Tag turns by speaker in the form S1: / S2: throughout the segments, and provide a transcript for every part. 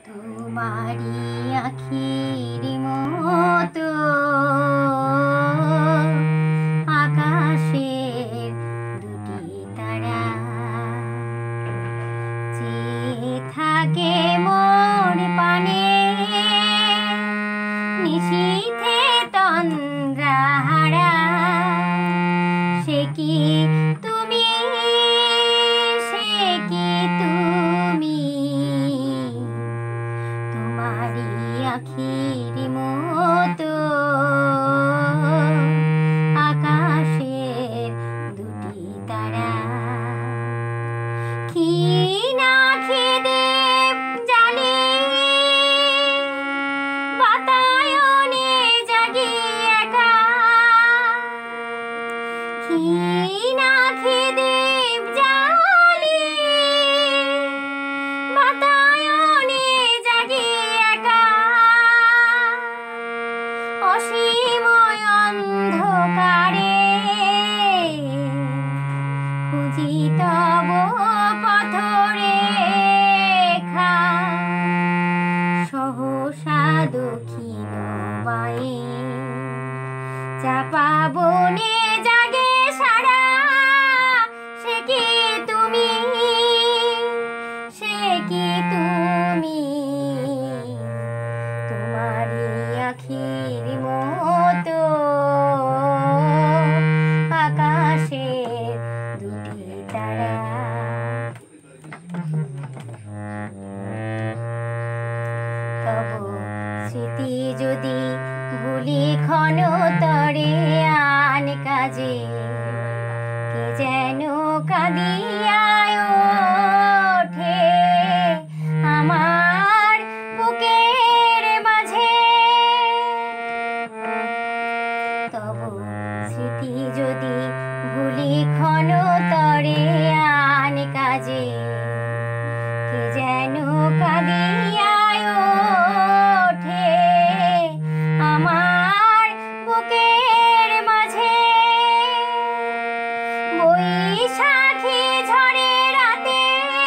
S1: তোমারি আখির মতো আকাশের দুটি তারা চেয়ে থাকে মোর পানে নিশীথে তন্দ্রাহারা। সে কি তুমি, সে কি তুমি, তোমারি আখির মতো আকাশের দুটি তারা। ক্ষীণা খিদে জালি বাতায়নে জাগি একা। ক্ষীণা খিদে জালি বাতায়নে জাগি একা। অসীময় অন্ধকারে খুঁজি তব পথরেখা। সহসা দক্ষিণ বায়ে চাপা বনে জাগে সারা। সে কি তুমি, সে কি তুমি, তোমারি আখির মতো আকাশের দুটি তারা। তব স্মৃতি যদি ভুলি ক্ষণ তরে আন কাজে, কে যেন কাঁদিয়ায় ওঠে আমার বুকের মাঝে। তব স্মৃতি যদি ভুলি ক্ষণ তরে আন কাজে, কে যেন কাঁদিয়ায় ওঠে আমার বুকের মাঝে। বৈশাখী ঝড়ে রাতে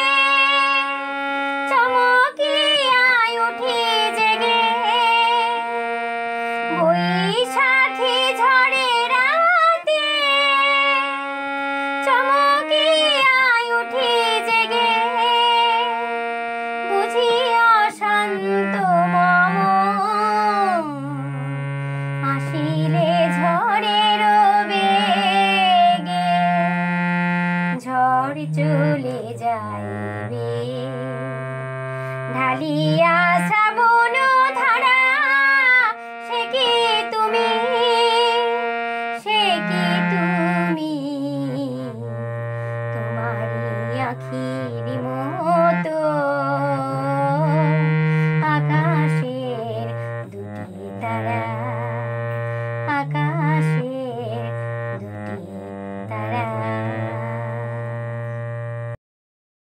S1: চমকিয়ায় উঠি জেগে। বৈশাখী ঝড়ে রাতে চমকিয়ায় উঠি জেগে। বুঝি অশান্ত মম আসিলে ঝড়ের বেগে। ঝড় চলে যাইবে ঢালিয়া শ্রাবণ ধারা। সে কি তুমি, সে কি তুমি, তোমারি আখির মতো